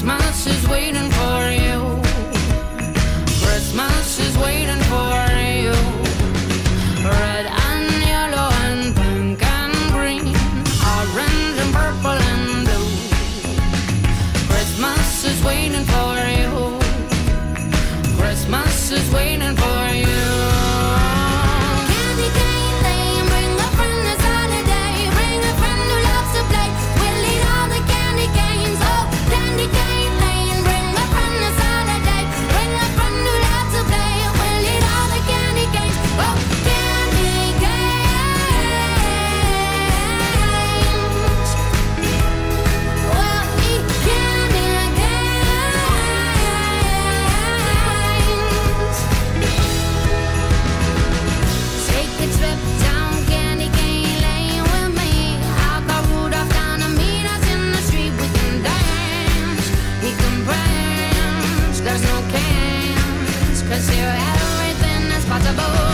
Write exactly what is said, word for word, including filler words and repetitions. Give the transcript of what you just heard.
Christmas is waiting for you. Christmas is waiting for you. Red and yellow and pink and green, orange and purple and blue. Christmas is waiting for you. Christmas is waiting for you. Candy cane lane, bring a friend this holiday. Bring a friend who loves to play. We'll eat all the candy canes. Oh, candy cane lane, bring a friend this holiday. Bring a friend who loves to play. We'll eat all the candy canes. Oh, candy canes. We'll eat candy canes. Take a trip down Candy Cane Lane with me. I'll call Rudolph down to meet us in the street. We can dance, we can prance. There's no cans, 'cause here everything is possible.